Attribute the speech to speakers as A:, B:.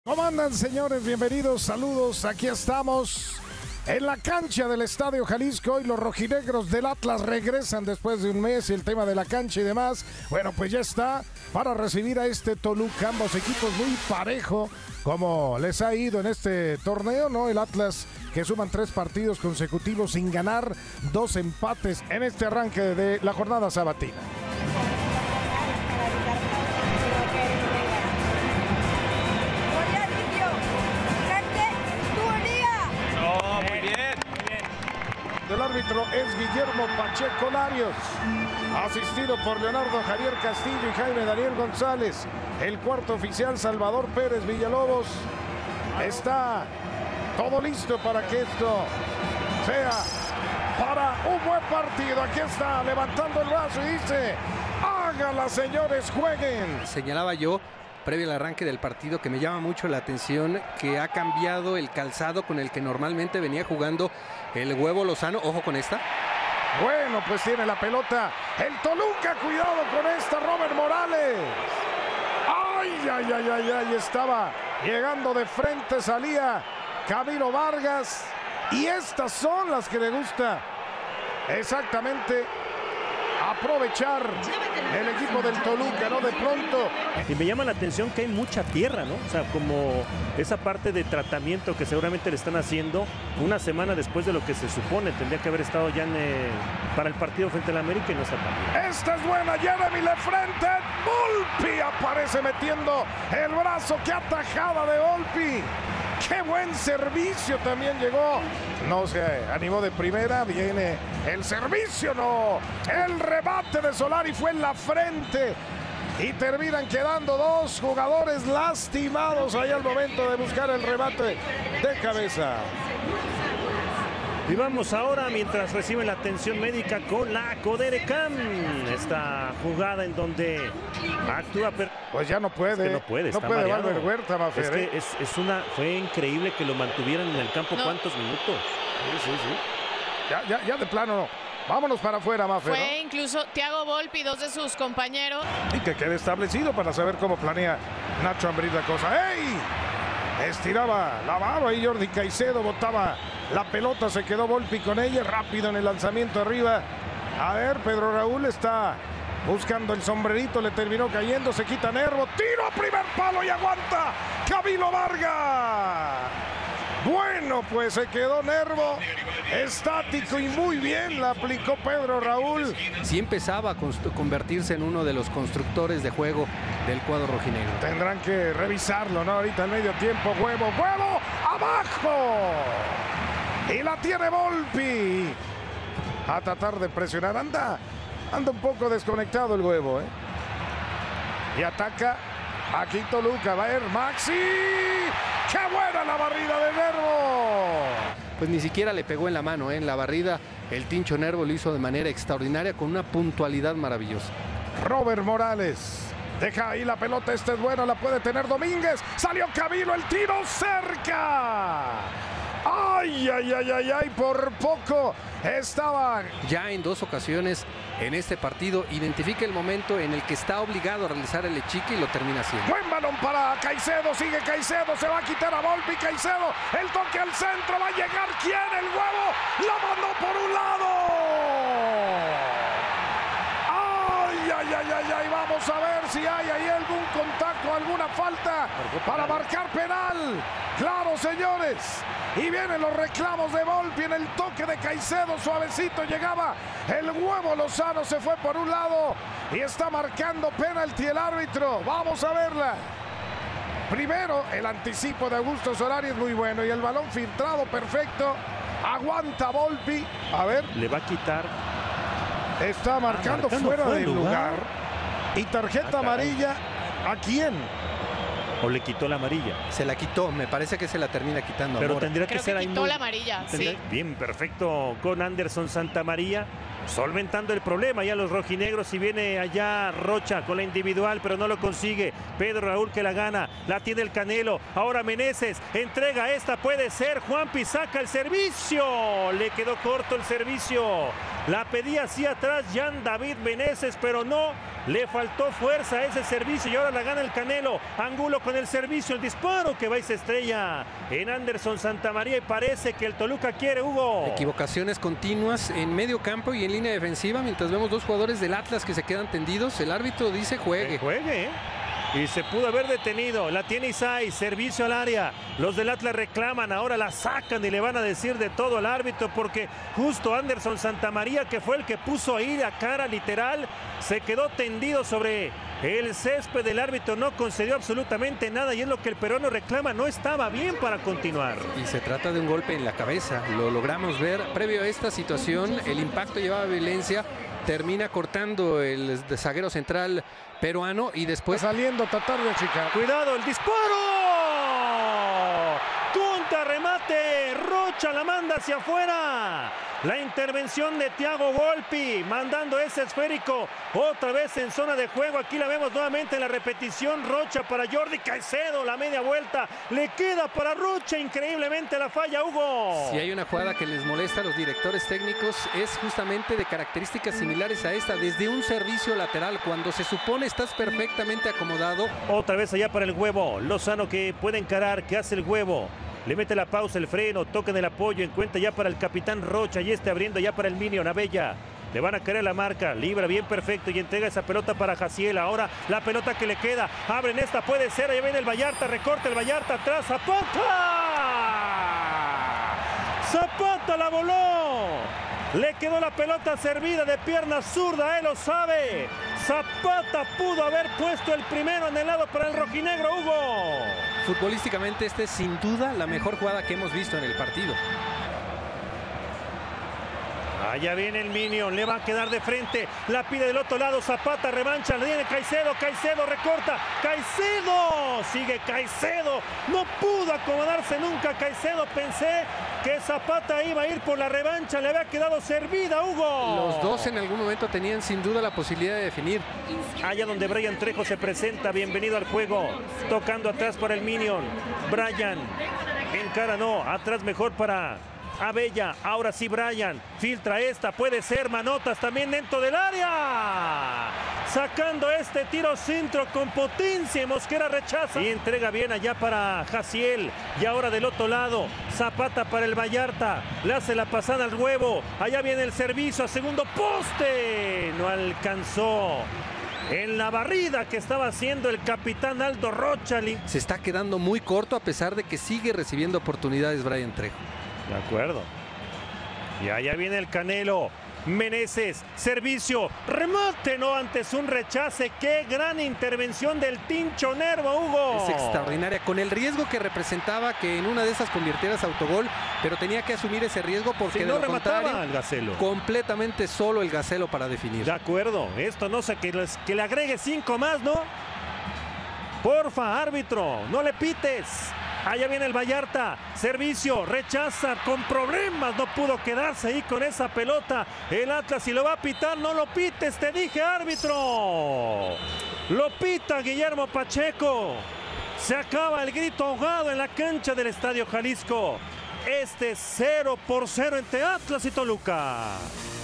A: ¿Cómo andan, señores? Bienvenidos, saludos. Aquí estamos en la cancha del Estadio Jalisco y los rojinegros del Atlas regresan después de un mes y el tema de la cancha y demás. Bueno, pues ya está para recibir a este Toluca, ambos equipos muy parejo como les ha ido en este torneo, ¿no? El Atlas que suman 3 partidos consecutivos sin ganar, 2 empates en este arranque de la jornada sabatina. El árbitro es Guillermo Pacheco Larios, asistido por Leonardo Javier Castillo y Jaime Daniel González. El cuarto oficial, Salvador Pérez Villalobos. Está todo listo para que esto sea para un buen partido. Aquí está, levantando el brazo y dice: háganla, señores, jueguen.
B: Señalaba yo previo al arranque del partido que me llama mucho la atención que ha cambiado el calzado con el que normalmente venía jugando el Huevo Lozano. Ojo con esta.
A: Bueno, pues tiene la pelota el Toluca, cuidado con esta, Robert Morales. Ay, estaba llegando de frente, salía Camilo Vargas. Y estas son las que le gusta exactamente aprovechar el equipo del Toluca, ¿no? De pronto.
C: Y me llama la atención que hay mucha tierra, ¿no? O sea, como esa parte de tratamiento que seguramente le están haciendo una semana después de lo que se supone. Tendría que haber estado ya para el partido frente al América y no está tan bien.
A: Esta es buena, Jeremy Lefrente. Volpi aparece metiendo el brazo. ¡Qué atajada de Volpi! ¡Qué buen servicio también llegó! No se animó de primera, viene el servicio, no. El rebate de Solari fue en la frente y terminan quedando 2 jugadores lastimados ahí al momento de buscar el rebate de cabeza.
C: Y vamos ahora, mientras reciben la atención médica con la Coderecam, esta jugada en donde actúa.
A: Pues ya no puede.
C: Es que no puede
A: Valver Huerta, Mafer.
C: Es que fue increíble que lo mantuvieran en el campo. ¿Cuántos minutos?
A: Sí. Ya de plano no. Vámonos para afuera, Mafer.
D: Fue incluso Thiago Volpi, 2 de sus compañeros.
A: Y que quede establecido para saber cómo planea Nacho Ambriz la cosa. ¡Ey! Estiraba la barba y Jordi Caicedo botaba la pelota, se quedó Volpi con ella, rápido en el lanzamiento arriba. A ver, Pedro Raúl está buscando el sombrerito, le terminó cayendo, se quita Nervo, tiro a primer palo y aguanta Camilo Vargas. Bueno, pues se quedó Nervo estático y muy bien la aplicó Pedro Raúl.
B: Sí empezaba a convertirse en uno de los constructores de juego del cuadro rojinegro.
A: Tendrán que revisarlo, ¿no? Ahorita al medio tiempo, huevo, abajo. Y la tiene Volpi. A tratar de presionar, anda un poco desconectado el huevo, ¿eh? Y ataca aquí Toluca, va a ir Maxi. ¡Qué buena la barrida de Nervo!
B: Pues ni siquiera le pegó en la mano, ¿eh? En la barrida el Tincho Nervo lo hizo de manera extraordinaria con una puntualidad maravillosa.
A: Robert Morales deja ahí la pelota, esta es buena, la puede tener Domínguez. Salió Camilo, el tiro cerca. Ay, por poco estaba.
B: Ya en 2 ocasiones en este partido identifica el momento en el que está obligado a realizar el echique y lo termina haciendo.
A: Buen balón para Caicedo, sigue Caicedo, se va a quitar a Volpi, Caicedo, el toque al centro, va a llegar ¿quién? El huevo, la mandó por un lado. Ay, vamos a ver si hay ahí algún contacto, alguna falta para marcar penal. Claro, señores. Y vienen los reclamos de Volpi en el toque de Caicedo, suavecito llegaba el Huevo Lozano, se fue por un lado y está marcando penalti el árbitro. Vamos a verla. Primero, el anticipo de Augusto Solari es muy bueno y el balón filtrado perfecto. Aguanta Volpi. A ver.
C: Le va a quitar.
A: Está marcando fuera del lugar. Y tarjeta amarilla. ¿A quién?
C: ¿O le quitó la amarilla?
B: Se la quitó, me parece que se la termina quitando.
C: Pero
B: ahora
C: tendría
D: Creo
C: que ser
D: que
C: ahí
D: quitó la amarilla, sí.
C: Bien, perfecto con Anderson Santamaría. solventando el problema ya los rojinegros, y viene allá Rocha con la individual, pero no lo consigue. Pedro Raúl que la gana, la tiene el Canelo, ahora Meneses, entrega esta, puede ser, Juanpi saca el servicio, le quedó corto el servicio, la pedía así atrás Jan David Meneses, pero no, le faltó fuerza a ese servicio y ahora la gana el Canelo. Angulo con el servicio, el disparo que va y se estrella en Anderson Santamaría, y parece que el Toluca quiere, Hugo.
B: Equivocaciones continuas en medio campo y en línea defensiva, mientras vemos dos jugadores del Atlas que se quedan tendidos. El árbitro dice juegue.
C: Que juegue, ¿eh? Y se pudo haber detenido. La tiene Isai, servicio al área. Los del Atlas reclaman, ahora la sacan y le van a decir de todo al árbitro, porque justo Anderson Santamaría, que fue el que puso ahí la cara literal, se quedó tendido sobre el césped. Del árbitro no concedió absolutamente nada y es lo que el peruano reclama, no estaba bien para continuar.
B: Y se trata de un golpe en la cabeza, lo logramos ver. Previo a esta situación, el impacto llevaba violencia, termina cortando el zaguero central peruano y después
A: saliendo, tratar de achicar.
C: Cuidado, el disparo. Contra remate, Rocha la manda hacia afuera. La intervención de Thiago Volpi, mandando ese esférico otra vez en zona de juego. Aquí la vemos nuevamente en la repetición. Rocha para Jordi Caicedo, la media vuelta. Le queda para Rocha, increíblemente la falla, Hugo.
B: Si hay una jugada que les molesta a los directores técnicos, es justamente de características similares a esta. Desde un servicio lateral, cuando se supone estás perfectamente acomodado.
C: Otra vez allá para el Huevo. Lozano que puede encarar, que hace el Huevo. Le mete la pausa, el freno, toca en el apoyo, encuentra ya para el capitán Rocha y abriendo ya para el Minion Abella. Le van a querer la marca, libra bien perfecto y entrega esa pelota para Jaciel. Ahora la pelota que le queda, abren esta, puede ser, ahí viene el Vallarta, recorta el Vallarta atrás, Zapata. Zapata la voló. Le quedó la pelota servida de pierna zurda, él lo sabe. Zapata pudo haber puesto el primero en el lado para el rojinegro, Hugo.
B: Futbolísticamente esta es sin duda la mejor jugada que hemos visto en el partido.
C: Allá viene el Minion, le va a quedar de frente, la pide del otro lado, Zapata, revancha, le viene Caicedo, Caicedo recorta, Caicedo, sigue Caicedo, no pudo acomodarse nunca Caicedo, pensé que Zapata iba a ir por la revancha, le había quedado servida, Hugo.
B: Los dos en algún momento tenían sin duda la posibilidad de definir.
C: Allá donde Brian Trejo se presenta, bienvenido al juego, tocando atrás para el Minion, Brian, encara no, atrás mejor para Abella, ahora sí Brian, filtra esta, puede ser, manotas también dentro del área, sacando este tiro centro con potencia, Mosquera rechaza y entrega bien allá para Jaciel, y ahora del otro lado, Zapata para el Vallarta, le hace la pasada al Huevo, allá viene el servicio a segundo poste, no alcanzó. En la barrida que estaba haciendo el capitán Aldo Rocha.
B: Se está quedando muy corto a pesar de que sigue recibiendo oportunidades Brian Trejo.
C: De acuerdo. Y allá viene el Canelo. Meneses, servicio, remate, no, antes un rechace. Qué gran intervención del Tincho Nervo, Hugo.
B: Es extraordinaria, con el riesgo que representaba que en una de esas convirtieras autogol, pero tenía que asumir ese riesgo porque
C: si
B: de
C: no
B: lo contrario,
C: el Gacelo.
B: Completamente solo el Gacelo para definir.
C: De acuerdo, esto no sé, que le agregue 5 más, ¿no? Porfa, árbitro, no le pites. Allá viene el Vallarta, servicio, rechaza, con problemas, no pudo quedarse ahí con esa pelota. El Atlas, si lo va a pitar, no lo pites, te dije, árbitro. Lo pita Guillermo Pacheco. Se acaba el grito ahogado en la cancha del Estadio Jalisco. 0-0 entre Atlas y Toluca.